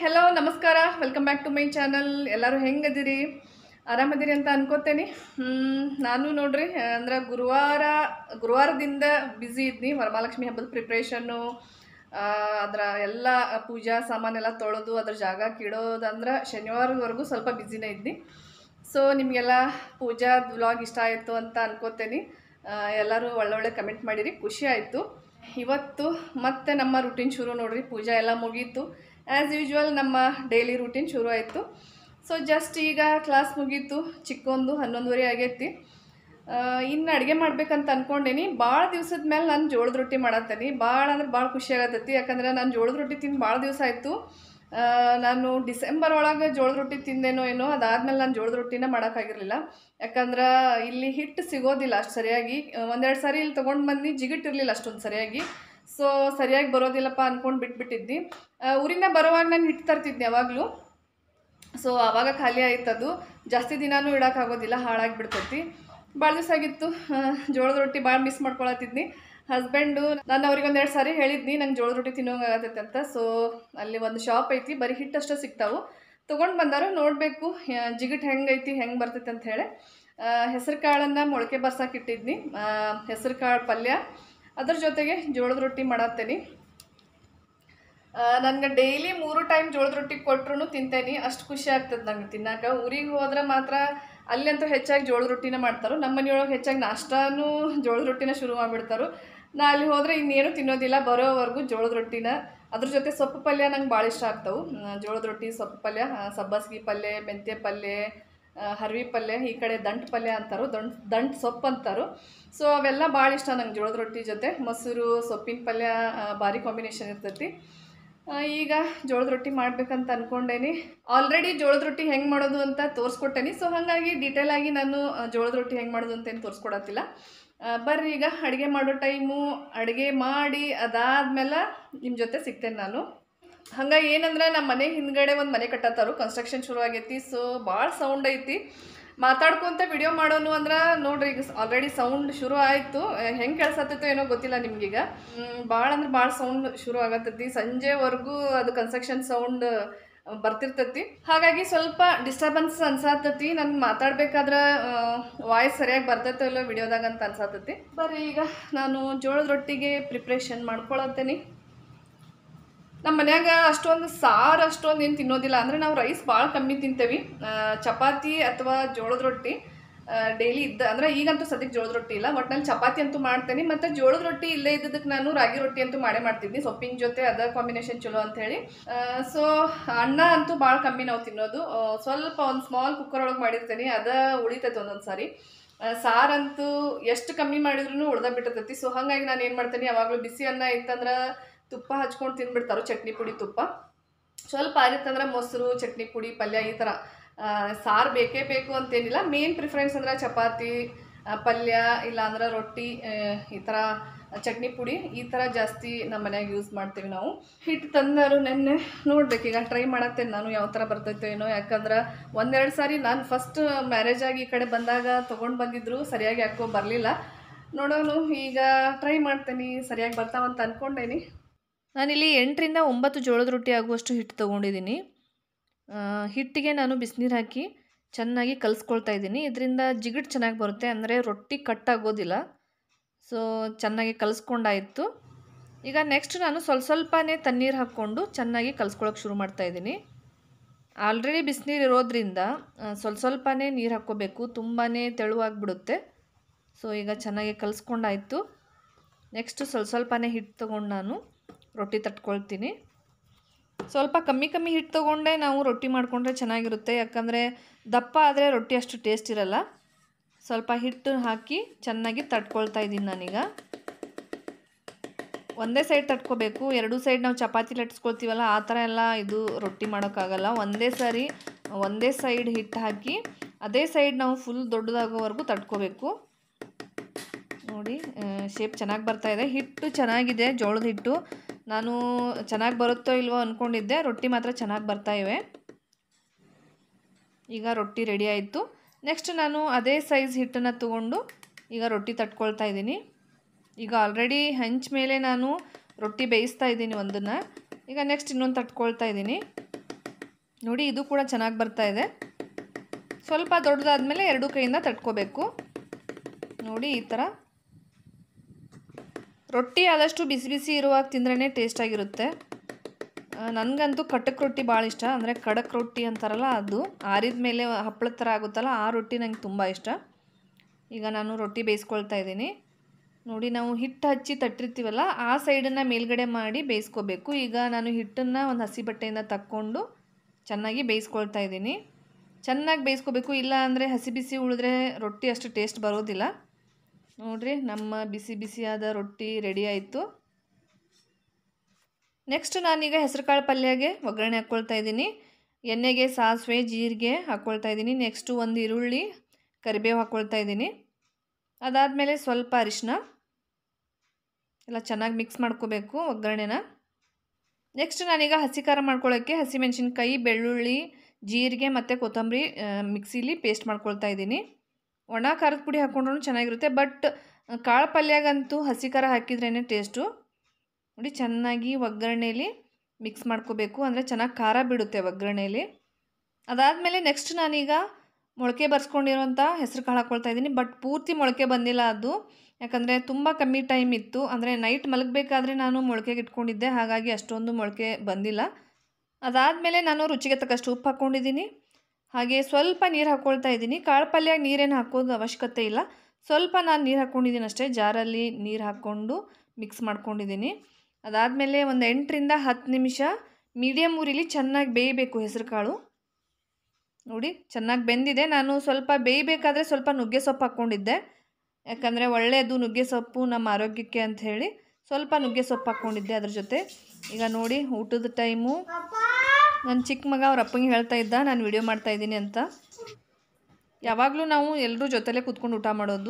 Hello ನಮಸ್ಕಾರ welcome back to my channel. ಎಲ್ಲರೂ ಹೆಂಗದಿರಿ? ಆರಾಮದಿರಿ ಅಂತ ಅನ್ಕೋತೇನೆ. ನಾನು ನೋಡ್ರಿ ಅಂದ್ರೆ ಗುರುವಾರದಿಂದ ಬ್ಯುಸಿ ಇದ್ನಿ. ವರಮಹಾಲಕ್ಷ್ಮಿ ಹಬ್ಬದ ಪ್ರಿಪ್ರೇಷನ್ನು, ಅದರ ಎಲ್ಲ ಪೂಜಾ ಸಾಮಾನೆಲ್ಲ ತೊಳೆದು ಅದ್ರ ಜಾಗಕ್ಕೆ ಇಡೋದಂದ್ರೆ ಶನಿವಾರದವರೆಗೂ ಸ್ವಲ್ಪ ಬ್ಯುಸಿನೇ ಇದ್ನಿ. ಸೊ ನಿಮಗೆಲ್ಲ ಪೂಜಾ ವ್ಲಾಗ್ ಇಷ್ಟ ಆಯಿತು ಅಂತ ಅನ್ಕೋತೇನೆ. ಎಲ್ಲರೂ ಒಳ್ಳೊಳ್ಳೆ ಕಮೆಂಟ್ ಮಾಡಿರಿ, ಖುಷಿ ಆಯಿತು. ಇವತ್ತು ಮತ್ತೆ ನಮ್ಮ ರೂಟೀನ್ ಶುರು ನೋಡ್ರಿ. ಪೂಜಾ ಎಲ್ಲ ಮುಗೀತು. ಆ್ಯಸ್ ಯೂಶ್ವಲ್ ನಮ್ಮ ಡೈಲಿ ರೂಟೀನ್ ಶುರು ಆಯಿತು. ಸೊ ಜಸ್ಟ್ ಈಗ ಕ್ಲಾಸ್ ಮುಗೀತು, ಚಿಕ್ಕೊಂದು 11:30 ಆಗೈತಿ. ಇನ್ನು ಅಡುಗೆ ಮಾಡ್ಬೇಕಂತ ಅಂದ್ಕೊಂಡೇನಿ. ಭಾಳ ದಿವ್ಸದ ಮೇಲೆ ನಾನು ಜೋಳದ ರೊಟ್ಟಿ ಮಾಡತ್ತೇನೆ. ಭಾಳ ಅಂದ್ರೆ ಭಾಳ ಖುಷಿ ಆಗತ್ತೈತಿ. ಯಾಕಂದ್ರೆ ನಾನು ಜೋಳದ ರೊಟ್ಟಿ ತಿಂದು ಭಾಳ ದಿವಸ ಆಯಿತು. ನಾನು ಡಿಸೆಂಬರ್ ಒಳಗೆ ಜೋಳದ ರೊಟ್ಟಿ ತಿಂದೇನೋ ಏನೋ, ಅದಾದಮೇಲೆ ನಾನು ಜೋಳದ ರೊಟ್ಟಿನ ಮಾಡೋಕ್ಕಾಗಿರಲಿಲ್ಲ. ಯಾಕಂದ್ರೆ ಇಲ್ಲಿ ಹಿಟ್ಟು ಸಿಗೋದಿಲ್ಲ ಅಷ್ಟು ಸರಿಯಾಗಿ. ಒಂದೆರಡು ಸಾರಿ ಇಲ್ಲಿ ತೊಗೊಂಡು ಬಂದು ಜಿಗಿಟ್ಟಿರಲಿಲ್ಲ ಅಷ್ಟೊಂದು ಸರಿಯಾಗಿ. ಸೊ ಸರಿಯಾಗಿ ಬರೋದಿಲ್ಲಪ್ಪ ಅಂದ್ಕೊಂಡು ಬಿಟ್ಬಿಟ್ಟಿದ್ನಿ. ಊರಿಂದ ಬರೋವಾಗ ನಾನು ಹಿಟ್ಟು ತರ್ತಿದ್ದೆ ಯಾವಾಗಲೂ. ಸೊ ಆವಾಗ ಖಾಲಿ ಆಯ್ತದು. ಜಾಸ್ತಿ ದಿನಾನೂ ಇಡೋಕ್ಕಾಗೋದಿಲ್ಲ, ಹಾಳಾಗಿಬಿಡ್ತೈತಿ. ಭಾಳ ದಿವಸ ಆಗಿತ್ತು ಜೋಳದ ರೊಟ್ಟಿ, ಭಾಳ ಮಿಸ್ ಮಾಡ್ಕೊಳತ್ತಿದ್ನಿ. ಹಸ್ಬೆಂಡು ನಾನು ಅವ್ರಿಗೆ ಒಂದೆರಡು ಸಾರಿ ಹೇಳಿದ್ನಿ ನಂಗೆ ಜೋಳದ ರೊಟ್ಟಿ ತಿನ್ನೋಂಗಾಗತ್ತೈತೆ ಅಂತ. ಸೊ ಅಲ್ಲಿ ಒಂದು ಶಾಪ್ ಐತಿ, ಬರೀ ಹಿಟ್ಟಷ್ಟು ಸಿಗ್ತಾವೆ. ತೊಗೊಂಡು ಬಂದಾರು, ನೋಡಬೇಕು ಜಿಗಿಟ್ ಹೆಂಗೈತಿ, ಹೆಂಗೆ ಬರ್ತೈತೆ ಅಂತ ಹೇಳಿ. ಹೆಸರು ಕಾಳನ್ನು ಮೊಳಕೆ ಬರ್ಸಾಕಿಟ್ಟಿದ್ನಿ, ಹೆಸರು ಕಾಳು ಪಲ್ಯ, ಅದ್ರ ಜೊತೆಗೆ ಜೋಳದ ರೊಟ್ಟಿ ಮಾಡತ್ತೇನೆ. ನನಗೆ ಡೈಲಿ 3 ಟೈಮ್ ಜೋಳದ ರೊಟ್ಟಿ ಕೊಟ್ಟರು ತಿಂತೇನೆ. ಅಷ್ಟು ಖುಷಿ ಆಗ್ತದೆ ನಂಗೆ ತಿನ್ನೋಕೆ. ಊರಿಗೆ ಹೋದ್ರೆ ಮಾತ್ರ ಅಲ್ಲಿ ಅಂತೂ ಹೆಚ್ಚಾಗಿ ಜೋಳದ ರೊಟ್ಟಿನ ಮಾಡ್ತಾರೆ. ನಮ್ಮ ಮನೆಯೊಳಗೆ ಹೆಚ್ಚಾಗಿ ನಾಷ್ಟಾನು ಜೋಳದ ರೊಟ್ಟಿನ ಶುರು ಮಾಡಿಬಿಡ್ತಾರೆ. ನಾ ಅಲ್ಲಿ ಹೋದರೆ ಇನ್ನೇನು ತಿನ್ನೋದಿಲ್ಲ, ಬರೋವರೆಗೂ ಜೋಳದ ರೊಟ್ಟಿನ. ಅದ್ರ ಜೊತೆ ಸೊಪ್ಪು ಪಲ್ಯ ನಂಗೆ ಭಾಳ ಇಷ್ಟ ಆಗ್ತಾವೆ. ಜೋಳದ ರೊಟ್ಟಿ, ಸೊಪ್ಪು ಪಲ್ಯ, ಸಬ್ಬಸ್ಗಿ ಪಲ್ಯ, ಮೆಂತ್ಯ ಪಲ್ಯ, ಹರವಿ ಪಲ್ಯ, ಈ ಕಡೆ ದಂಟು ಪಲ್ಯ ಅಂತಾರೋ, ದಂಟು ಸೊಪ್ಪು ಅಂತಾರೋ. ಸೊ ಅವೆಲ್ಲ ಭಾಳ ಇಷ್ಟ ನಂಗೆ. ಜೋಳದ ರೊಟ್ಟಿ ಜೊತೆ ಮೊಸರು, ಸೊಪ್ಪಿನ ಪಲ್ಯ ಭಾರಿ ಕಾಂಬಿನೇಷನ್ ಇರ್ತೈತಿ. ಈಗ ಜೋಳದ ರೊಟ್ಟಿ ಮಾಡ್ಬೇಕಂತ ಅಂದ್ಕೊಂಡೇನಿ. ಆಲ್ರೆಡಿ ಜೋಳದ ರೊಟ್ಟಿ ಹೆಂಗೆ ಮಾಡೋದು ಅಂತ ತೋರಿಸ್ಕೊಟ್ಟೇನಿ. ಸೊ ಹಾಗಾಗಿ ಡೀಟೇಲಾಗಿ ನಾನು ಜೋಳದ ರೊಟ್ಟಿ ಹೆಂಗೆ ಮಾಡೋದು ಅಂತೇನು ತೋರಿಸ್ಕೊಡತ್ತಿಲ್ಲ. ಬರ್ರಿ ಈಗ ಅಡುಗೆ ಮಾಡೋ ಟೈಮು, ಅಡುಗೆ ಮಾಡಿ ಅದಾದ್ಮೇಲೆ ನಿಮ್ಮ ಜೊತೆ ಸಿಗ್ತೇನೆ ನಾನು. ಹಂಗಾಗಿ ಏನಂದ್ರೆ ನಮ್ಮ ಮನೆ ಹಿಂದ್ಗಡೆ ಒಂದು ಮನೆ ಕಟ್ಟತ್ತಾರು, ಕನ್ಸ್ಟ್ರಕ್ಷನ್ ಶುರು ಆಗೈತಿ. ಸೊ ಭಾಳ ಸೌಂಡ್ ಐತಿ. ಮಾತಾಡ್ಕೊಂತ ವಿಡಿಯೋ ಮಾಡೋನು ಅಂದ್ರೆ ನೋಡ್ರಿ, ಈಗ ಆಲ್ರೆಡಿ ಸೌಂಡ್ ಶುರು ಆಯಿತು. ಹೆಂಗೆ ಕೇಳಿಸತ್ತೈತೋ ಏನೋ ಗೊತ್ತಿಲ್ಲ ನಿಮ್ಗೀಗ. ಭಾಳ ಅಂದ್ರೆ ಭಾಳ ಸೌಂಡ್ ಶುರು ಆಗತ್ತೈತಿ. ಸಂಜೆವರೆಗೂ ಅದು ಕನ್ಸ್ಟ್ರಕ್ಷನ್ ಸೌಂಡ್ ಬರ್ತಿರ್ತೈತಿ. ಹಾಗಾಗಿ ಸ್ವಲ್ಪ ಡಿಸ್ಟರ್ಬೆನ್ಸ್ ಅನ್ಸಾತೈತಿ. ನನ್ಗೆ ಮಾತಾಡ್ಬೇಕಾದ್ರೆ ವಾಯ್ಸ್ ಸರಿಯಾಗಿ ಬರ್ತೈತೋ ಇಲ್ಲೋ ವಿಡಿಯೋದಾಗ ಅಂತ ಅನ್ಸಾತೈತಿ. ಬರ್ರಿ ಈಗ ನಾನು ಜೋಳದ ರೊಟ್ಟಿಗೆ ಪ್ರಿಪ್ರೇಷನ್ ಮಾಡ್ಕೊಳತ್ತೇನೆ. ನಮ್ಮ ಮನ್ಯಾಗ ಅಷ್ಟೊಂದು ಸಾರು ಅಷ್ಟೊಂದು ಏನು ತಿನ್ನೋದಿಲ್ಲ. ಅಂದರೆ ನಾವು ರೈಸ್ ಭಾಳ ಕಮ್ಮಿ ತಿಂತೇವೆ. ಚಪಾತಿ ಅಥವಾ ಜೋಳದ ರೊಟ್ಟಿ ಡೈಲಿ ಅಂದರೆ ಈಗಂತೂ ಸದ್ಯಕ್ಕೆ ಜೋಳದ ರೊಟ್ಟಿ ಇಲ್ಲ, ಒಟ್ಟಿನಲ್ಲಿ ಚಪಾತಿ ಅಂತೂ ಮಾಡ್ತೇನೆ. ಮತ್ತು ಜೋಳದ ರೊಟ್ಟಿ ಇಲ್ಲೇ ಇದ್ದದಕ್ಕೆ ನಾನು ರಾಗಿ ರೊಟ್ಟಿ ಅಂತೂ ಮಾಡ್ತಿದ್ನಿ, ಸೊಪ್ಪಿನ ಜೊತೆ. ಅದ ಕಾಂಬಿನೇಷನ್ ಚಲೋ ಅಂಥೇಳಿ. ಸೊ ಅನ್ನ ಅಂತೂ ಭಾಳ ಕಮ್ಮಿ ನಾವು ತಿನ್ನೋದು. ಸ್ವಲ್ಪ ಒಂದು ಸ್ಮಾಲ್ ಕುಕ್ಕರ್ ಒಳಗೆ ಮಾಡಿರ್ತೇನೆ, ಅದ ಉಳಿತೈತೆ ಒಂದೊಂದು ಸಾರಿ. ಸಾರಂತೂ ಎಷ್ಟು ಕಮ್ಮಿ ಮಾಡಿದ್ರೂ ಉಳ್ದ ಬಿಟ್ಟಿರ್ತೈತಿ. ಸೊ ಹಾಗಾಗಿ ನಾನು ಏನು ಮಾಡ್ತೇನೆ, ಯಾವಾಗಲೂ ಬಿಸಿ ಅನ್ನ ಇತ್ತಂದ್ರೆ ತುಪ್ಪ ಹಚ್ಕೊಂಡು ತಿಂದ್ಬಿಡ್ತಾರೋ, ಚಟ್ನಿ ಪುಡಿ ತುಪ್ಪ. ಸ್ವಲ್ಪ ಆಗಿತ್ತಂದ್ರೆ ಮೊಸರು, ಚಟ್ನಿ ಪುಡಿ, ಪಲ್ಯ, ಈ ಥರ. ಸಾರು ಬೇಕೇ ಬೇಕು ಅಂತೇನಿಲ್ಲ. ಮೇನ್ ಪ್ರಿಫರೆನ್ಸ್ ಅಂದ್ರೆ ಚಪಾತಿ, ಪಲ್ಯ, ಇಲ್ಲಾಂದ್ರೆ ರೊಟ್ಟಿ, ಈ ಥರ ಚಟ್ನಿ ಪುಡಿ, ಈ ಥರ ಜಾಸ್ತಿ ನಮ್ಮ ಮನ್ಯಾಗ ಯೂಸ್ ಮಾಡ್ತೀವಿ ನಾವು. ಹಿಟ್ಟು ತಂದರು ನೆನ್ನೆ, ನೋಡ್ಬೇಕೀಗ ಟ್ರೈ ಮಾಡತ್ತೇನೆ ನಾನು ಯಾವ ಥರ ಬರ್ತೈತೋ ಏನೋ. ಯಾಕಂದ್ರೆ ಒಂದೆರಡು ಸಾರಿ ನಾನು ಫಸ್ಟ್ ಮ್ಯಾರೇಜ್ ಆಗಿ ಈ ಕಡೆ ಬಂದಾಗ ತೊಗೊಂಡು ಬಂದಿದ್ರು, ಸರಿಯಾಗಿ ಯಾಕೋ ಬರಲಿಲ್ಲ. ನೋಡೋಣ, ಈಗ ಟ್ರೈ ಮಾಡ್ತೇನೆ, ಸರಿಯಾಗಿ ಬರ್ತಾವಂತ ಅಂದ್ಕೊಂಡೇನಿ. ನಾನಿಲ್ಲಿ 8ರಿಂದ 9 ಜೋಳದ ರೊಟ್ಟಿ ಆಗುವಷ್ಟು ಹಿಟ್ಟು ತೊಗೊಂಡಿದ್ದೀನಿ. ಹಿಟ್ಟಿಗೆ ನಾನು ಬಿಸಿನೀರು ಹಾಕಿ ಚೆನ್ನಾಗಿ ಕಲಿಸ್ಕೊಳ್ತಾ ಇದ್ದೀನಿ. ಇದರಿಂದ ಜಿಗಿಟ್ ಚೆನ್ನಾಗಿ ಬರುತ್ತೆ, ಅಂದರೆ ರೊಟ್ಟಿ ಕಟ್ಟಾಗೋದಿಲ್ಲ. ಸೊ ಚೆನ್ನಾಗಿ ಕಲಿಸ್ಕೊಂಡಾಯಿತು. ಈಗ ನೆಕ್ಸ್ಟ್ ನಾನು ಸ್ವಲ್ಪನೇ ತಣ್ಣೀರು ಹಾಕ್ಕೊಂಡು ಚೆನ್ನಾಗಿ ಕಲಿಸ್ಕೊಳ್ಳೋಕೆ ಶುರು ಮಾಡ್ತಾಯಿದ್ದೀನಿ. ಆಲ್ರೆಡಿ ಬಿಸಿನೀರು ಇರೋದ್ರಿಂದ ಸ್ವಲ್ಪನೇ ನೀರು ಹಾಕ್ಕೋಬೇಕು, ತುಂಬಾ ತೆಳುವಾಗಿಬಿಡುತ್ತೆ. ಸೊ ಈಗ ಚೆನ್ನಾಗಿ ಕಲಿಸ್ಕೊಂಡಾಯಿತು. ನೆಕ್ಸ್ಟ್ ಸ್ವಲ್ಪನೇ ಹಿಟ್ಟು ತೊಗೊಂಡು ನಾನು ರೊಟ್ಟಿ ತಟ್ಕೊಳ್ತೀನಿ. ಸ್ವಲ್ಪ ಕಮ್ಮಿ ಹಿಟ್ಟು ತೊಗೊಂಡೆ ನಾವು ರೊಟ್ಟಿ ಮಾಡಿಕೊಂಡ್ರೆ ಚೆನ್ನಾಗಿರುತ್ತೆ. ಯಾಕಂದರೆ ದಪ್ಪ ಆದರೆ ರೊಟ್ಟಿ ಅಷ್ಟು ಟೇಸ್ಟ್ ಇರಲ್ಲ. ಸ್ವಲ್ಪ ಹಿಟ್ಟು ಹಾಕಿ ಚೆನ್ನಾಗಿ ತಟ್ಕೊಳ್ತಾ ಇದ್ದೀನಿ ನಾನೀಗ. ಒಂದೇ ಸೈಡ್ ತಟ್ಕೋಬೇಕು, ಎರಡೂ ಸೈಡ್ ನಾವು ಚಪಾತಿ ಲಟ್ಸ್ಕೊಳ್ತೀವಲ್ಲ ಆ ಥರ ಎಲ್ಲ ಇದು ರೊಟ್ಟಿ ಮಾಡೋಕ್ಕಾಗಲ್ಲ. ಒಂದೇ ಸೈಡ್ ಹಿಟ್ಟು ಹಾಕಿ ಅದೇ ಸೈಡ್ ನಾವು ಫುಲ್ ದೊಡ್ಡದಾಗೋವರೆಗೂ ತಟ್ಕೋಬೇಕು. ನೋಡಿ ಶೇಪ್ ಚೆನ್ನಾಗಿ ಬರ್ತಾಯಿದೆ. ಹಿಟ್ಟು ಚೆನ್ನಾಗಿದೆ, ಜೋಳದ ಹಿಟ್ಟು. ನಾನು ಚೆನ್ನಾಗಿ ಬರುತ್ತೋ ಇಲ್ವೋ ಅಂದ್ಕೊಂಡಿದ್ದೆ, ರೊಟ್ಟಿ ಮಾತ್ರ ಚೆನ್ನಾಗಿ ಬರ್ತಾಯಿವೆ. ಈಗ ರೊಟ್ಟಿ ರೆಡಿ ಆಯಿತು. ನೆಕ್ಸ್ಟ್ ನಾನು ಅದೇ ಸೈಜ್ ಹಿಟ್ಟನ್ನು ತೊಗೊಂಡು ಈಗ ರೊಟ್ಟಿ ತಟ್ಕೊಳ್ತಾ ಇದ್ದೀನಿ. ಈಗ ಆಲ್ರೆಡಿ ಹಂಚ್ ಮೇಲೆ ನಾನು ರೊಟ್ಟಿ ಬೇಯಿಸ್ತಾ ಇದ್ದೀನಿ ಒಂದನ್ನು. ಈಗ ನೆಕ್ಸ್ಟ್ ಇನ್ನೊಂದು ತಟ್ಕೊಳ್ತಾ ಇದ್ದೀನಿ. ನೋಡಿ ಇದು ಕೂಡ ಚೆನ್ನಾಗಿ ಬರ್ತಾ ಇದೆ. ಸ್ವಲ್ಪ ದೊಡ್ಡದಾದ್ಮೇಲೆ ಎರಡೂ ಕೈಯಿಂದ ತಟ್ಕೋಬೇಕು. ನೋಡಿ ಈ ಥರ. ರೊಟ್ಟಿ ಆದಷ್ಟು ಬಿಸಿ ಬಿಸಿ ಇರುವಾಗ ತಿಂದ್ರೇ ಟೇಸ್ಟಾಗಿರುತ್ತೆ. ನನಗಂತೂ ಕಟಕ್ ರೊಟ್ಟಿ ಭಾಳ ಇಷ್ಟ, ಅಂದರೆ ಖಡಕ್ ರೊಟ್ಟಿ ಅಂತಾರಲ್ಲ ಅದು, ಆರಿದ ಮೇಲೆ ಹಪ್ಪಳದ ಥರ ಆಗುತ್ತಲ್ಲ ಆ ರೊಟ್ಟಿ ನಂಗೆ ತುಂಬ ಇಷ್ಟ. ಈಗ ನಾನು ರೊಟ್ಟಿ ಬೇಯಿಸ್ಕೊಳ್ತಾ ಇದ್ದೀನಿ. ನೋಡಿ ನಾವು ಹಿಟ್ಟು ಹಚ್ಚಿ ತಟ್ಟಿರ್ತೀವಲ್ಲ ಆ ಸೈಡನ್ನು ಮೇಲ್ಗಡೆ ಮಾಡಿ ಬೇಯಿಸ್ಕೋಬೇಕು. ಈಗ ನಾನು ಹಿಟ್ಟನ್ನು ಒಂದು ಹಸಿ ಬಟ್ಟೆಯಿಂದ ತಕ್ಕೊಂಡು ಚೆನ್ನಾಗಿ ಬೇಯಿಸ್ಕೊಳ್ತಾ ಇದ್ದೀನಿ. ಚೆನ್ನಾಗಿ ಬೇಯಿಸ್ಕೋಬೇಕು, ಇಲ್ಲ ಅಂದರೆ ಹಸಿ ಬಿಸಿ ಉಳಿದ್ರೆ ರೊಟ್ಟಿ ಅಷ್ಟು ಟೇಸ್ಟ್ ಬರೋದಿಲ್ಲ. ನೋಡಿರಿ ನಮ್ಮ ಬಿಸಿ ಬಿಸಿಯಾದ ರೊಟ್ಟಿ ರೆಡಿ ಆಯಿತು. ನೆಕ್ಸ್ಟ್ ನಾನೀಗ ಹೆಸರುಕಾಳು ಪಲ್ಯಗೆ ಒಗ್ಗರಣೆ ಹಾಕ್ಕೊಳ್ತಾ ಇದ್ದೀನಿ. ಎಣ್ಣೆಗೆ ಸಾಸಿವೆ ಜೀರಿಗೆ ಹಾಕ್ಕೊಳ್ತಾ ಇದ್ದೀನಿ. ನೆಕ್ಸ್ಟು ಒಂದು ಈರುಳ್ಳಿ ಕರಿಬೇವು ಹಾಕ್ಕೊಳ್ತಾ ಇದ್ದೀನಿ. ಅದಾದಮೇಲೆ ಸ್ವಲ್ಪ ಅರಿಶಿನ ಎಲ್ಲ ಚೆನ್ನಾಗಿ ಮಿಕ್ಸ್ ಮಾಡ್ಕೋಬೇಕು ಒಗ್ಗರಣೆನ. ನೆಕ್ಸ್ಟ್ ನಾನೀಗ ಹಸಿ ಖಾರ ಮಾಡ್ಕೊಳ್ಳೋಕ್ಕೆ ಹಸಿಮೆಣಸಿನ್ಕಾಯಿ, ಬೆಳ್ಳುಳ್ಳಿ, ಜೀರಿಗೆ ಮತ್ತು ಕೊತ್ತಂಬರಿ ಮಿಕ್ಸಿಲಿ ಪೇಸ್ಟ್ ಮಾಡ್ಕೊಳ್ತಾ ಇದ್ದೀನಿ. ಒಣ ಖಾರದ ಪುಡಿ ಹಾಕ್ಕೊಂಡ್ರೂ ಚೆನ್ನಾಗಿರುತ್ತೆ, ಬಟ್ ಕಾಳು ಪಲ್ಯಗಂತೂ ಹಸಿ ಖಾರ ಹಾಕಿದ್ರೇ ಟೇಸ್ಟು. ನೋಡಿ ಚೆನ್ನಾಗಿ ಒಗ್ಗರಣೆಯಲ್ಲಿ ಮಿಕ್ಸ್ ಮಾಡ್ಕೋಬೇಕು, ಅಂದರೆ ಚೆನ್ನಾಗಿ ಖಾರ ಬಿಡುತ್ತೆ ಒಗ್ಗರಣೆಯಲ್ಲಿ. ಅದಾದಮೇಲೆ ನೆಕ್ಸ್ಟ್ ನಾನೀಗ ಮೊಳಕೆ ಬರ್ಸ್ಕೊಂಡಿರೋಂಥ ಹೆಸರು ಕಾಳು ಹಾಕ್ಕೊಳ್ತಾ ಇದ್ದೀನಿ. ಬಟ್ ಪೂರ್ತಿ ಮೊಳಕೆ ಬಂದಿಲ್ಲ ಅದು, ಯಾಕಂದರೆ ತುಂಬ ಕಮ್ಮಿ ಟೈಮ್ ಇತ್ತು. ಅಂದರೆ ನೈಟ್ ಮಲಗಬೇಕಾದ್ರೆ ನಾನು ಮೊಳಕೆಗೆ ಇಟ್ಕೊಂಡಿದ್ದೆ, ಹಾಗಾಗಿ ಅಷ್ಟೊಂದು ಮೊಳಕೆ ಬಂದಿಲ್ಲ. ಅದಾದಮೇಲೆ ನಾನು ರುಚಿಗೆ ತಕ್ಕಷ್ಟು ಉಪ್ಪು ಹಾಕ್ಕೊಂಡಿದ್ದೀನಿ. ಹಾಗೆ ಸ್ವಲ್ಪ ನೀರು ಹಾಕ್ಕೊಳ್ತಾ ಇದ್ದೀನಿ. ಕಾಳು ಪಲ್ಯಕ್ಕೆ ನೀರೇನು ಹಾಕೋದು ಅವಶ್ಯಕತೆ ಇಲ್ಲ, ಸ್ವಲ್ಪ ನಾನು ನೀರು ಹಾಕ್ಕೊಂಡಿದ್ದೀನಿ ಅಷ್ಟೇ. ಜಾರಲ್ಲಿ ನೀರು ಹಾಕ್ಕೊಂಡು ಮಿಕ್ಸ್ ಮಾಡ್ಕೊಂಡಿದ್ದೀನಿ. ಅದಾದಮೇಲೆ ಒಂದು 8ರಿಂದ 10 ನಿಮಿಷ ಮೀಡಿಯಮ್ ಉರಿಲಿ ಚೆನ್ನಾಗಿ ಬೇಯಬೇಕು ಹೆಸರು ಕಾಳು. ನೋಡಿ ಚೆನ್ನಾಗಿ ಬೆಂದಿದೆ. ನಾನು ಸ್ವಲ್ಪ ಬೇಯಬೇಕಾದ್ರೆ ಸ್ವಲ್ಪ ನುಗ್ಗೆ ಸೊಪ್ಪು ಹಾಕ್ಕೊಂಡಿದ್ದೆ, ಯಾಕಂದರೆ ಒಳ್ಳೆಯದು ನುಗ್ಗೆ ಸೊಪ್ಪು ನಮ್ಮ ಆರೋಗ್ಯಕ್ಕೆ ಅಂತ ಹೇಳಿ ಸ್ವಲ್ಪ ನುಗ್ಗೆ ಸೊಪ್ಪು ಹಾಕ್ಕೊಂಡಿದ್ದೆ ಅದ್ರ ಜೊತೆ. ಈಗ ನೋಡಿ ಊಟದ ಟೈಮು. ನನ್ನ ಚಿಕ್ಕ ಮಗ ಅವ್ರ ಅಪ್ಪಂಗೆ ಹೇಳ್ತಾ ಇದ್ದ ನಾನು ವಿಡಿಯೋ ಮಾಡ್ತಾಯಿದ್ದೀನಿ ಅಂತ. ಯಾವಾಗಲೂ ನಾವು ಎಲ್ಲರೂ ಜೊತೆಲೇ ಕೂತ್ಕೊಂಡು ಊಟ ಮಾಡೋದು.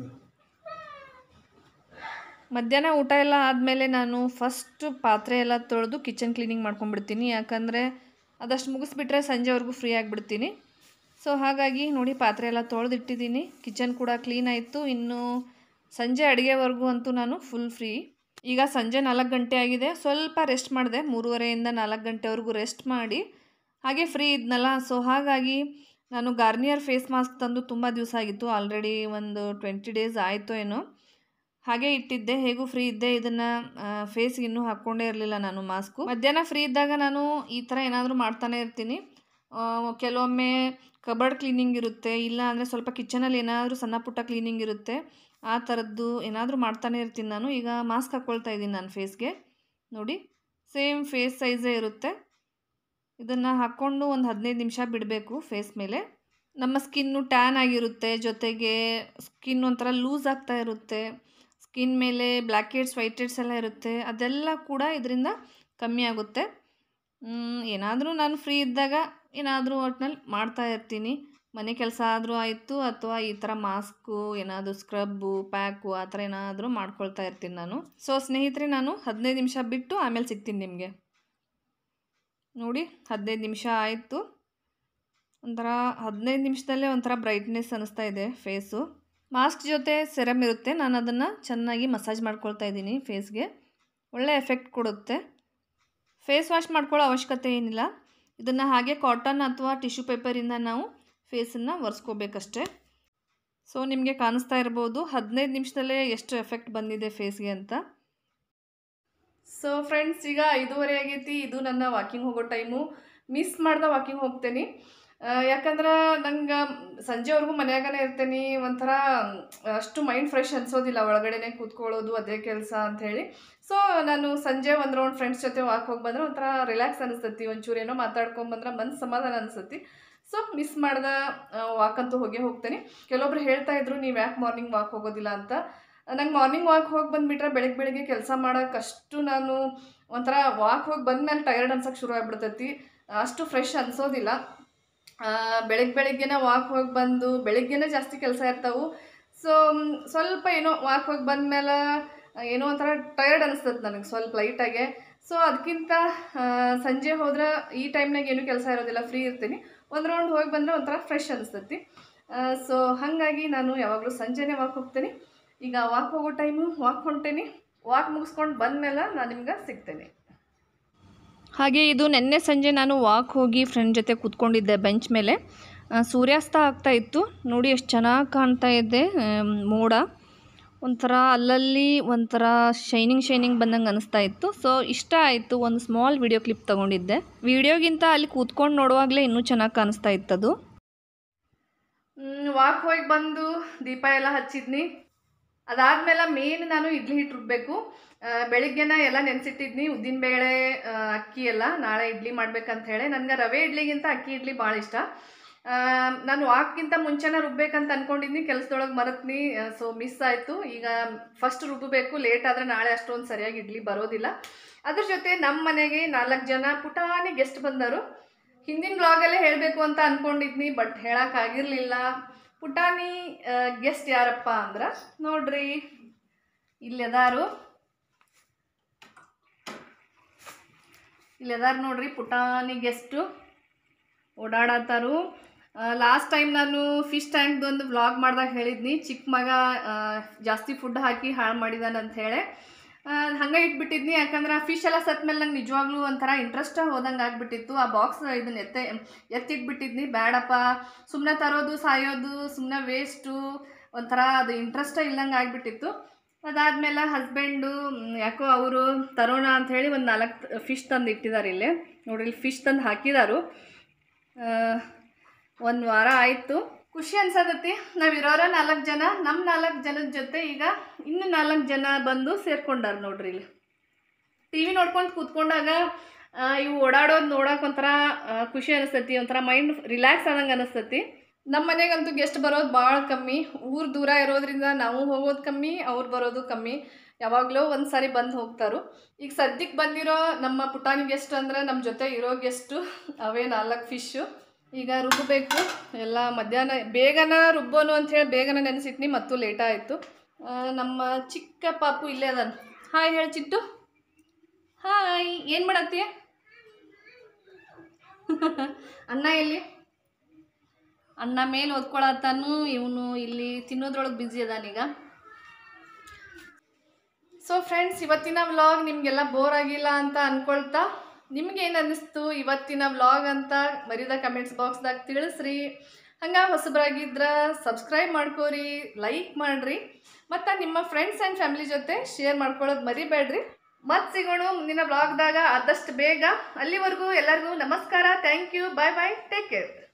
ಮಧ್ಯಾಹ್ನ ಊಟ ಎಲ್ಲ ಆದಮೇಲೆ ನಾನು ಫಸ್ಟ್ ಪಾತ್ರೆ ಎಲ್ಲ ತೊಳೆದು ಕಿಚನ್ ಕ್ಲೀನಿಂಗ್ ಮಾಡ್ಕೊಂಡ್ಬಿಡ್ತೀನಿ, ಯಾಕಂದರೆ ಅದಷ್ಟು ಮುಗಿಸ್ಬಿಟ್ರೆ ಸಂಜೆವರೆಗೂ ಫ್ರೀ ಆಗಿಬಿಡ್ತೀನಿ. ಸೊ ಹಾಗಾಗಿ ನೋಡಿ ಪಾತ್ರೆ ಎಲ್ಲ ತೊಳೆದಿಟ್ಟಿದ್ದೀನಿ, ಕಿಚನ್ ಕೂಡ ಕ್ಲೀನ್ ಆಯಿತು. ಇನ್ನು ಸಂಜೆ ಅಡುಗೆವರೆಗೂ ಅಂತೂ ನಾನು ಫುಲ್ ಫ್ರೀ. ಈಗ ಸಂಜೆ 4 ಗಂಟೆ ಆಗಿದೆ. ಸ್ವಲ್ಪ ರೆಸ್ಟ್ ಮಾಡಿದೆ, 3:30ಯಿಂದ 4 ಗಂಟೆವರೆಗೂ ರೆಸ್ಟ್ ಮಾಡಿ ಹಾಗೆ ಫ್ರೀ ಇದ್ನಲ್ಲ. ಸೊ ಹಾಗಾಗಿ ನಾನು ಗಾರ್ನಿಯರ್ ಫೇಸ್ ಮಾಸ್ಕ್ ತಂದು ತುಂಬ ದಿವಸ ಆಗಿತ್ತು, ಆಲ್ರೆಡಿ ಒಂದು 20 ಡೇಸ್ ಆಯಿತು ಏನೋ, ಹಾಗೆ ಇಟ್ಟಿದ್ದೆ. ಹೇಗೂ ಫ್ರೀ ಇದ್ದೆ, ಇದನ್ನು ಫೇಸ್ಗೆ ಇನ್ನೂ ಹಾಕ್ಕೊಂಡೇ ಇರಲಿಲ್ಲ ನಾನು ಮಾಸ್ಕು. ಮಧ್ಯಾಹ್ನ ಫ್ರೀ ಇದ್ದಾಗ ನಾನು ಈ ಥರ ಏನಾದರೂ ಮಾಡ್ತಾನೆ ಇರ್ತೀನಿ. ಕೆಲವೊಮ್ಮೆ ಕಬರ್ಡ್ ಕ್ಲೀನಿಂಗ್ ಇರುತ್ತೆ, ಇಲ್ಲ ಅಂದರೆ ಸ್ವಲ್ಪ ಕಿಚನಲ್ಲಿ ಏನಾದರೂ ಸಣ್ಣ ಪುಟ್ಟ ಕ್ಲೀನಿಂಗ್ ಇರುತ್ತೆ, ಆ ಥರದ್ದು ಏನಾದರೂ ಮಾಡ್ತಾನೆ ಇರ್ತೀನಿ ನಾನು. ಈಗ ಮಾಸ್ಕ್ ಹಾಕ್ಕೊಳ್ತಾ ಇದ್ದೀನಿ ನಾನು ಫೇಸ್ಗೆ. ನೋಡಿ ಸೇಮ್ ಫೇಸ್ ಸೈಜೇ ಇರುತ್ತೆ. ಇದನ್ನು ಹಾಕ್ಕೊಂಡು ಒಂದು 15 ನಿಮಿಷ ಬಿಡಬೇಕು ಫೇಸ್ ಮೇಲೆ. ನಮ್ಮ ಸ್ಕಿನ್ನು ಟ್ಯಾನ್ ಆಗಿರುತ್ತೆ, ಜೊತೆಗೆ ಸ್ಕಿನ್ ಒಂಥರ ಲೂಸ್ ಆಗ್ತಾ ಇರುತ್ತೆ, ಸ್ಕಿನ್ ಮೇಲೆ ಬ್ಲ್ಯಾಕ್ ಹೆಡ್ಸ್ ವೈಟ್ ಹೆಡ್ಸ್ ಎಲ್ಲ ಇರುತ್ತೆ, ಅದೆಲ್ಲ ಕೂಡ ಇದರಿಂದ ಕಮ್ಮಿ ಆಗುತ್ತೆ. ಏನಾದರೂ ನಾನು ಫ್ರೀ ಇದ್ದಾಗ ಏನಾದರೂ ಒಟ್ಟಿನಲ್ಲಿ ಮಾಡ್ತಾ ಇರ್ತೀನಿ. ಮನೆ ಕೆಲಸ ಆದರೂ ಆಯಿತು, ಅಥವಾ ಈ ಥರ ಮಾಸ್ಕು ಏನಾದರೂ ಸ್ಕ್ರಬ್ಬು ಪ್ಯಾಕು ಆ ಥರ ಏನಾದರೂ ಮಾಡ್ಕೊಳ್ತಾ ಇರ್ತೀನಿ ನಾನು. ಸೊ ಸ್ನೇಹಿತರೆ, ನಾನು 15 ನಿಮಿಷ ಬಿಟ್ಟು ಆಮೇಲೆ ಸಿಗ್ತೀನಿ ನಿಮಗೆ. ನೋಡಿ 15 ನಿಮಿಷ ಆಯಿತು. ಒಂಥರ 15 ನಿಮಿಷದಲ್ಲೇ ಒಂಥರ ಬ್ರೈಟ್ನೆಸ್ ಅನ್ನಿಸ್ತಾ ಇದೆ ಫೇಸು. ಮಾಸ್ಕ್ ಜೊತೆ ಸೆರಮ್ ಇರುತ್ತೆ, ನಾನು ಅದನ್ನು ಚೆನ್ನಾಗಿ ಮಸಾಜ್ ಮಾಡ್ಕೊಳ್ತಾ ಇದ್ದೀನಿ ಫೇಸ್ಗೆ. ಒಳ್ಳೆ ಎಫೆಕ್ಟ್ ಕೊಡುತ್ತೆ. ಫೇಸ್ ವಾಶ್ ಮಾಡ್ಕೊಳ್ಳೋ ಅವಶ್ಯಕತೆ ಏನಿಲ್ಲ. ಇದನ್ನು ಹಾಗೆ ಕಾಟನ್ ಅಥವಾ ಟಿಶ್ಯೂ ಪೇಪರಿಂದ ನಾವು ಫೇಸನ್ನು ಒರೆಸ್ಕೋಬೇಕಷ್ಟೆ. ಸೊ ನಿಮಗೆ ಕಾಣಿಸ್ತಾ ಇರ್ಬೋದು 15 ನಿಮಿಷದಲ್ಲೇ ಎಷ್ಟು ಎಫೆಕ್ಟ್ ಬಂದಿದೆ ಫೇಸ್ಗೆ ಅಂತ. ಸೊ ಫ್ರೆಂಡ್ಸ್, ಈಗ 5:30 ಆಗೈತಿ. ಇದು ನನ್ನ ವಾಕಿಂಗ್ ಹೋಗೋ ಟೈಮು. ಮಿಸ್ ಮಾಡ್ದೆ ವಾಕಿಂಗ್ ಹೋಗ್ತೇನೆ, ಯಾಕಂದ್ರೆ ನಂಗೆ ಸಂಜೆವರೆಗೂ ಮನ್ಯಾಗನೇ ಇರ್ತೇನೆ. ಒಂಥರ ಅಷ್ಟು ಮೈಂಡ್ ಫ್ರೆಶ್ ಅನ್ಸೋದಿಲ್ಲ, ಒಳಗಡೆನೆ ಕೂತ್ಕೊಳ್ಳೋದು ಅದೇ ಕೆಲಸ ಅಂಥೇಳಿ. ಸೊ ನಾನು ಸಂಜೆ ಒಂದು ರೌಂಡ್ ಫ್ರೆಂಡ್ಸ್ ಜೊತೆ ವಾಕ್ ಹೋಗಿ ಬಂದರೆ ಒಂಥರ ರಿಲ್ಯಾಕ್ಸ್ ಅನಿಸ್ತತಿ, ಒಂಚೂರು ಏನೋ ಮಾತಾಡ್ಕೊಂಬಂದ್ರೆ ಮನಸ್ಸು ಸಮಾಧಾನ ಅನಿಸ್ತತಿ. ಸೊ ಮಿಸ್ ಮಾಡ್ದೆ ವಾಕಂತೂ ಹೋಗ್ತೇನೆ. ಕೆಲವೊಬ್ರು ಹೇಳ್ತಾ ಇದ್ರು ನೀವು ಯಾಕೆ ಮಾರ್ನಿಂಗ್ ವಾಕ್ ಹೋಗೋದಿಲ್ಲ ಅಂತ. ನಂಗೆ ಮಾರ್ನಿಂಗ್ ವಾಕ್ ಹೋಗಿ ಬಂದುಬಿಟ್ರೆ ಬೆಳಗ್ಗೆ ಕೆಲಸ ಮಾಡೋಕ್ಕಷ್ಟು ನಾನು ಒಂಥರ ವಾಕ್ ಹೋಗಿ ಬಂದಮೇಲೆ ಟಯರ್ಡ್ ಅನ್ಸೋಕ್ಕೆ ಶುರು ಆಗಿಬಿಡ್ತೈತಿ, ಅಷ್ಟು ಫ್ರೆಶ್ ಅನಿಸೋದಿಲ್ಲ. ಬೆಳಗ್ಗೆನೇ ವಾಕ್ ಹೋಗಿ ಬಂದು ಬೆಳಗ್ಗೆನೇ ಜಾಸ್ತಿ ಕೆಲಸ ಇರ್ತಾವೆ. ಸೊ ಸ್ವಲ್ಪ ಏನೋ ವಾಕ್ ಹೋಗಿ ಬಂದಮೇಲೆ ಏನೋ ಒಂಥರ ಟಯರ್ಡ್ ಅನಿಸ್ತದೆ ನನಗೆ ಸ್ವಲ್ಪ ಲೈಟಾಗೆ. ಸೊ ಅದಕ್ಕಿಂತ ಸಂಜೆ ಹೋದ್ರೆ ಈ ಟೈಮ್ನಾಗ ಏನೂ ಕೆಲಸ ಇರೋದಿಲ್ಲ, ಫ್ರೀ ಇರ್ತೀನಿ. ಒಂದು ರೌಂಡ್ ಹೋಗಿ ಬಂದರೆ ಒಂಥರ ಫ್ರೆಶ್ ಅನಿಸ್ತೈತಿ. ಸೊ ಹಾಗಾಗಿ ನಾನು ಯಾವಾಗಲೂ ಸಂಜೆನೇ ವಾಕ್ ಹೋಗ್ತೀನಿ. ಈಗ ವಾಕ್ ಹೋಗೋ ಟೈಮು ವಾಕ್ ಹೊಂಟೇನಿ. ವಾಕ್ ಮುಗಿಸ್ಕೊಂಡು ಬಂದಮೇಲೆ ನಾನು ನಿಮ್ಗೆ ಸಿಗ್ತೇನೆ. ಹಾಗೆ ಇದು ನೆನ್ನೆ ಸಂಜೆ ನಾನು ವಾಕ್ ಹೋಗಿ ಫ್ರೆಂಡ್ ಜೊತೆ ಕೂತ್ಕೊಂಡಿದ್ದೆ ಬೆಂಚ್ ಮೇಲೆ. ಸೂರ್ಯಾಸ್ತ ಆಗ್ತಾ ಇತ್ತು ನೋಡಿ, ಎಷ್ಟು ಚೆನ್ನಾಗಿ ಕಾಣ್ತಾ ಇದೆ. ಮೋಡ ಒಂಥರ ಅಲ್ಲಲ್ಲಿ ಒಂಥರ ಶೈನಿಂಗ್ ಬಂದಂಗೆ ಅನಿಸ್ತಾ ಇತ್ತು. ಸೊ ಇಷ್ಟ ಆಯಿತು, ಒಂದು ಸ್ಮಾಲ್ ವಿಡಿಯೋ ಕ್ಲಿಪ್ ತೊಗೊಂಡಿದ್ದೆ. ವಿಡಿಯೋಗಿಂತ ಅಲ್ಲಿ ಕೂತ್ಕೊಂಡು ನೋಡುವಾಗಲೇ ಇನ್ನೂ ಚೆನ್ನಾಗಿ ಕಾಣಿಸ್ತಾ ಇತ್ತದು. ವಾಕ್ ಹೋಗಿ ಬಂದು ದೀಪ ಎಲ್ಲ ಹಚ್ಚಿದ್ನಿ. ಅದಾದಮೇಲೆ ಮೇನ್ ನಾನು ಇಡ್ಲಿ ಹಿಟ್ಟು ರುಬ್ಬಬೇಕು. ಬೆಳಿಗ್ಗೆನ ಎಲ್ಲ ನೆನೆಸಿಟ್ಟಿದ್ನಿ, ಉದ್ದಿನಬೇಳೆ ಅಕ್ಕಿ ಎಲ್ಲ ನಾಳೆ ಇಡ್ಲಿ ಮಾಡ್ಬೇಕಂತ ಹೇಳಿ. ನನಗೆ ರವೆ ಇಡ್ಲಿಗಿಂತ ಅಕ್ಕಿ ಇಡ್ಲಿ ಭಾಳ ಇಷ್ಟ. ನಾನು ವಾಕ್ಗಿಂತ ಮುಂಚೆನೇ ರುಬ್ಬೇಕಂತ ಅಂದ್ಕೊಂಡಿದ್ನಿ, ಕೆಲಸದೊಳಗೆ ಮರೆತ್ನಿ. ಸೊ ಮಿಸ್ ಆಯಿತು. ಈಗ ಫಸ್ಟ್ ರುಬ್ಬಬೇಕು, ಲೇಟ್ ಆದರೆ ನಾಳೆ ಅಷ್ಟೊಂದು ಸರಿಯಾಗಿ ಇಡ್ಲಿ ಬರೋದಿಲ್ಲ. ಅದ್ರ ಜೊತೆ ನಮ್ಮ ಮನೆಗೆ 4 ಜನ ಪುಟಾಣಿ ಗೆಸ್ಟ್ ಬಂದರು. ಹಿಂದಿನ ಬ್ಲಾಗಲ್ಲೇ ಹೇಳಬೇಕು ಅಂತ ಅಂದ್ಕೊಂಡಿದ್ನಿ, ಬಟ್ ಹೇಳೋಕ್ಕಾಗಿರಲಿಲ್ಲ. ಪುಟಾಣಿ ಗೆಸ್ಟ್ ಯಾರಪ್ಪ ಅಂದ್ರೆ ನೋಡ್ರಿ, ಇಲ್ಲದಾರು ನೋಡ್ರಿ, ಪುಟಾಣಿ ಗೆಸ್ಟು ಓಡಾಡತ್ತಾರು. ಲಾಸ್ಟ್ ಟೈಮ್ ನಾನು ಫಿಶ್ ಟ್ಯಾಂಕ್ದೊಂದು ವ್ಲಾಗ್ ಮಾಡಿದಾಗ ಹೇಳಿದ್ನಿ, ಚಿಕ್ಕ ಮಗ ಜಾಸ್ತಿ ಫುಡ್ ಹಾಕಿ ಹಾಳು ಮಾಡಿದಾನಂತ ಹೇಳಿ. ಹಂಗೆ ಇಟ್ಬಿಟ್ಟಿದ್ನಿ, ಯಾಕಂದ್ರೆ ಆ ಫಿಶ್ ಎಲ್ಲ ಸತ್ತ ಮೇಲೆ ನಂಗೆ ನಿಜವಾಗ್ಲೂ ಒಂಥರ ಇಂಟ್ರೆಸ್ಟ್ ಹೋದಂಗೆ ಆಗಿಬಿಟ್ಟಿತ್ತು. ಆ ಬಾಕ್ಸ್ ಇದನ್ನು ಎತ್ತಿಟ್ಬಿಟ್ಟಿದ್ನಿ. ಬೇಡಪ್ಪ, ಸುಮ್ಮನೆ ತರೋದು ಸಾಯೋದು ಸುಮ್ಮನೆ ವೇಸ್ಟು, ಒಂಥರ ಅದು ಇಂಟ್ರೆಸ್ಟೇ ಇಲ್ಲಂಗೆ ಆಗಿಬಿಟ್ಟಿತ್ತು. ಅದಾದಮೇಲೆ ಹಸ್ಬೆಂಡು ಯಾಕೋ ಅವರು ತರೋಣ ಅಂಥೇಳಿ ಒಂದು 4 ಫಿಶ್ ತಂದು ಇಟ್ಟಿದ್ದಾರೆ. ಇಲ್ಲೇ ನೋಡ್ರಿ, ಇಲ್ಲಿ ಫಿಶ್ ತಂದು ಹಾಕಿದಾರು. 1 ವಾರ ಆಯಿತು. ಖುಷಿ ಅನ್ಸತೈತಿ. ನಾವಿರೋರ 4 ಜನ, ನಮ್ಮ 4 ಜನದ ಜೊತೆ ಈಗ ಇನ್ನು 4 ಜನ ಬಂದು ಸೇರ್ಕೊಂಡಾರ ನೋಡ್ರಿ. ಇಲ್ಲಿ ಟಿ ವಿ ನೋಡ್ಕೊಂಡು ಕೂತ್ಕೊಂಡಾಗ ಇವು ಓಡಾಡೋದು ನೋಡೋಕೆ ಒಂಥರ ಖುಷಿ ಅನಿಸ್ತೈತಿ, ಒಂಥರ ಮೈಂಡ್ ರಿಲ್ಯಾಕ್ಸ್ ಆದಂಗೆ ಅನಿಸ್ತೈತಿ. ನಮ್ಮ ಮನೆಗಂತೂ ಗೆಸ್ಟ್ ಬರೋದು ಭಾಳ ಕಮ್ಮಿ. ಊರು ದೂರ ಇರೋದ್ರಿಂದ ನಾವು ಹೋಗೋದು ಕಮ್ಮಿ, ಅವ್ರು ಬರೋದು ಕಮ್ಮಿ. ಯಾವಾಗಲೂ ಒಂದು ಸಾರಿ ಬಂದು ಹೋಗ್ತಾರು. ಈಗ ಸದ್ಯಕ್ಕೆ ಬಂದಿರೋ ನಮ್ಮ ಪುಟಾಣಿ ಗೆಸ್ಟ್ ಅಂದರೆ ನಮ್ಮ ಜೊತೆ ಇರೋ ಗೆಸ್ಟು ಅವೇ 4 ಫಿಶ್ಶು. ಈಗ ರುಬ್ಬಬೇಕು ಎಲ್ಲ. ಮಧ್ಯಾಹ್ನ ಬೇಗನ ರುಬ್ಬೋನು ಅಂಥೇಳಿ ಬೇಗನ ನೆನೆಸಿಟ್ನಿ, ಮತ್ತು ಲೇಟ್ ಆಯಿತು. ನಮ್ಮ ಚಿಕ್ಕ ಪಾಪು ಇಲ್ಲೇ ಅದಾನ. ಹಾಯ್ ಹೇಳಿ ಚಿಟ್ಟು. ಹಾಯ್, ಏನು ಮಾಡತ್ತಿ? ಅಣ್ಣ ಎಲ್ಲಿ? ಅಣ್ಣ ಮೇಲೆ ಓದ್ಕೊಳತ್ತಾನು, ಇವನು ಇಲ್ಲಿ ತಿನ್ನೋದ್ರೊಳಗೆ ಬ್ಯುಸಿ ಅದಾನೀಗ. ಸೊ ಫ್ರೆಂಡ್ಸ್, ಇವತ್ತಿನ ವ್ಲಾಗ್ ನಿಮಗೆಲ್ಲ ಬೋರ್ ಆಗಿಲ್ಲ ಅಂತ ಅಂದ್ಕೊಳ್ತಾ, ನಿಮ್ಗೇನು ಅನ್ನಿಸ್ತು ಇವತ್ತಿನ ವ್ಲಾಗ್ ಅಂತ ಮರಿದ ಕಮೆಂಟ್ಸ್ ಬಾಕ್ಸ್ದಾಗ ತಿಳಿಸ್ರಿ. ಹಂಗೆ ಹೊಸಬರಾಗಿದ್ರೆ ಸಬ್ಸ್ಕ್ರೈಬ್ ಮಾಡ್ಕೋರಿ, ಲೈಕ್ ಮಾಡಿರಿ, ಮತ್ತು ನಿಮ್ಮ ಫ್ರೆಂಡ್ಸ್ ಆ್ಯಂಡ್ ಫ್ಯಾಮಿಲಿ ಜೊತೆ ಶೇರ್ ಮಾಡ್ಕೊಳ್ಳೋದು ಮರಿಬೇಡ್ರಿ. ಮತ್ತೆ ಸಿಗೋಣ ಮುಂದಿನ ವ್ಲಾಗ್ದಾಗ ಆದಷ್ಟು ಬೇಗ. ಅಲ್ಲಿವರೆಗೂ ಎಲ್ಲರಿಗೂ ನಮಸ್ಕಾರ, thank you, bye bye, take care.